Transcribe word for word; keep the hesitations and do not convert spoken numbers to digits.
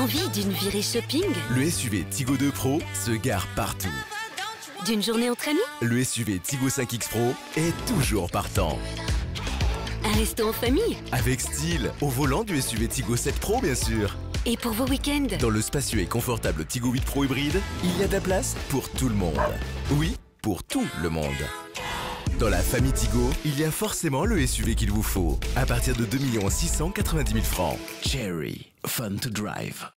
Envie d'une virée shopping? Le S U V Tigo deux Pro se gare partout. D'une journée entre amis? Le S U V Tigo cinq X Pro est toujours partant. Un resto en famille? Avec style, au volant du S U V Tigo sept Pro bien sûr. Et pour vos week-ends? Dans le spacieux et confortable Tigo huit Pro hybride, il y a de la place pour tout le monde. Oui, pour tout le monde. Dans la famille Tigo, il y a forcément le S U V qu'il vous faut. À partir de deux millions six cent quatre-vingt-dix mille francs. Cherry, fun to drive.